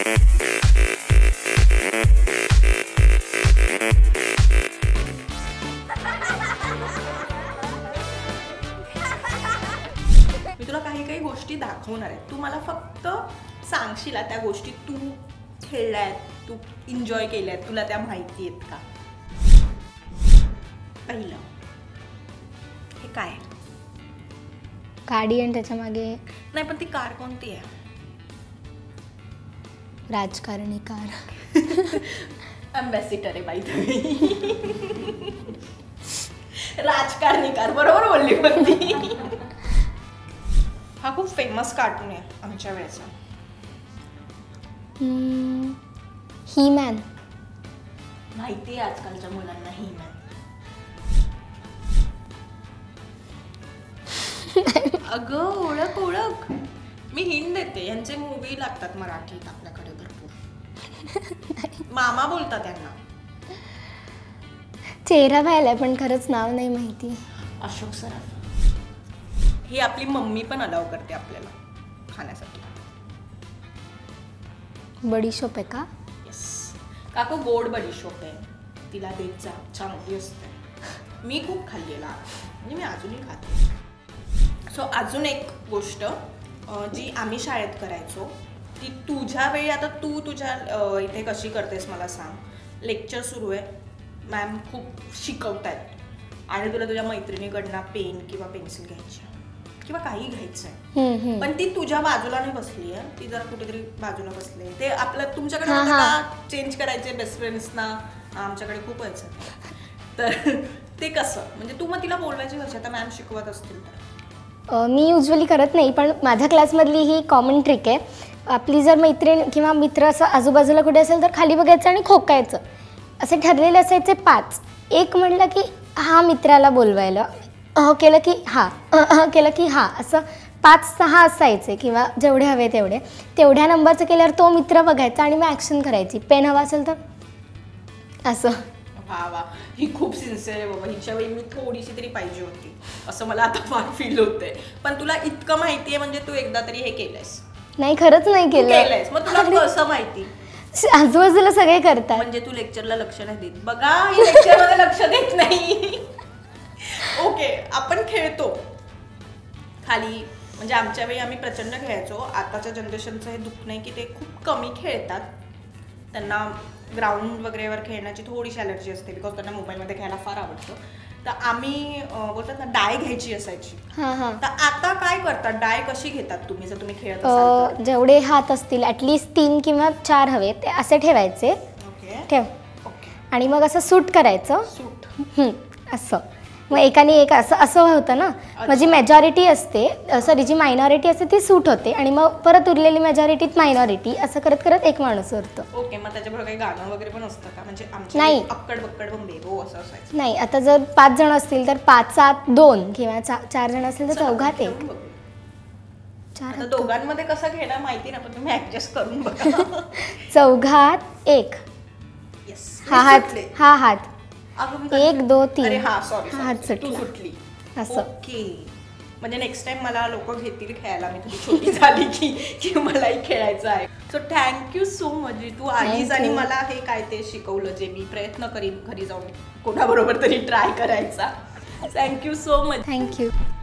मी तुला काही काही गोष्टी दाखवणार आहे, तू मला फक्त सांगशील त्या गोष्टी तू खेळल्यात, तू एन्जॉय केल्यात, तुला त्या माहिती आहेत का. पहिलं हे काय गाडी आणि त्याच्या मागे नाही, पण ती कार कोणती आहे. राजकारणी कार. अम्बॅसिडर आहे बाई तुम्ही. राजकारणी कार बरोबर बोलली पण ती. हा खूप फेमस कार्टून आहे आमच्या वेळेचा. He man. माहिती आहे आजकालच्या मुलांना ही मॅन. अगं ओळख ओळख, मी हिंट देते, यांचे मूवी लागतात मराठीत आपल्याकडे भरपूर. मामा बोलतात त्यांना. चेहरा पाहिलाय पण खरंच नाव नाही माहिती. अशोक सराफ. ही आपली मम्मी पण अलाव करते आपल्याला खाण्यासाठी. बडीशोप आहे का. येस काकू, गोड बडीशोप आहे, तिला देत जा, चांगली असते. मी खूप खाल्लेला, म्हणजे मी अजूनही खाते. सो अजून एक गोष्ट जी आम्ही शाळेत करायचो, ती तुझ्या वेळी आता तू तुझ्या इथे कशी करतेस मला सांग. लेक्चर सुरू आहे, मॅम खूप शिकवतायत आणि तुला तुझ्या मैत्रिणीकडनं पेन किंवा पेन्सिल घ्यायची किंवा काही घ्यायचं आहे, पण ती तुझ्या बाजूला नाही बसली आहे, ती जरा कुठेतरी बाजूला बसली. ते आपलं तुमच्याकडे चेंज करायचे बेस्ट फ्रेंड्सना, आमच्याकडे खूप व्हायचं. तर ते कसं, म्हणजे तू मग तिला बोलवायची कशी आता मॅम शिकवत असतील तर. मी युजली करत नाही, पण माझ्या क्लासमधली ही कॉमन ट्रिक आहे. आपली जर मैत्रीण किंवा मित्र असं आजूबाजूला कुठे असेल तर खाली बघायचं आणि खोकायचं. असे ठरलेले असायचे 5. एक म्हणलं की हा मित्राला बोलवायला, केलं की हा, केलं की हा, असं 5-6 असायचे किंवा जेवढे हवे तेवढे. तेवढ्या नंबरचं केल्यावर तो मित्र बघायचा आणि मग ॲक्शन करायची. पेन हवा असेल तर असं. वा वा, ही खूप सिन्सिअर आहे बाबा. हिच्या वेळी मी थोडीशी तरी पाहिजे होती असं मला आता फार फील होतंय. पण तुला इतकं माहिती आहे म्हणजे तू एकदा तरी हे केलंयस. नाही, खरंच नाही केलंयस. मग तुला कसं माहिती. आजूबाजूला सगळे करतात. म्हणजे तू लेक्चरला लक्ष नाही देत. बघा, ही लेक्चरमध्ये लक्ष देत नाही. ओके, आपण खेळतो खाली, म्हणजे आमच्या वेळी आम्ही प्रचंड खेळायचो. आताच्या जनरेशनचं हे दुःख नाही की ते खूप कमी खेळतात, त्यांना ग्राउंड वगैरेवर खेळण्याची थोडीशी अलर्जी असते, बिकॉज त्यांना मोबाईलमध्ये खेळायला फार आवडतं. तर आम्ही बोलतात ना डाय घ्यायची असायची. तर आता काय करतात, डाय कशी घेतात तुम्ही जर तुम्ही खेळत असाल तर. जेवढे हात असतील ॲटलिस्ट 3 किंवा 4 हवे ते असे ठेवायचे. ठेव. आणि मग असं सूट करायचं. असं मग एकाने एक असं असं होतं ना. माझी मेजॉरिटी असते, सॉरी जी मायनॉरिटी असते ती सूट होते आणि मग परत उरलेली मेजॉरिटीत मायनॉरिटी, असं करत करत एक माणूस उरतो. ओके, मग त्याच्याबरोबर काही गाणं वगैरे पण असतं का, म्हणजे नाही अक्कड बक्कड बंबेबो असं असायचं. नाही, आता जर 5 जण असतील तर 5-7 2 किंवा 4 जण असतील तर 4घात 1. आता दोघांमध्ये कसं घेणं माहिती ना, पण तुम्ही ऍडजस्ट करून बघा. 4घात 1. हा हात 1 2 3. हात सुटली असं. ओके, म्हणजे नेक्स्ट टाइम मला लोक घेतील खेळायला, मी तुझी छोटी झाली की मलाही खेळायचं आहे. सो थँक्यू सो मच, तू आलीस आणि मला हे काय ते शिकवलं, जे मी प्रयत्न करीन घरी जाऊन कोणाबरोबर तरी ट्राय करायचा. Thank you so much. थँक्यू.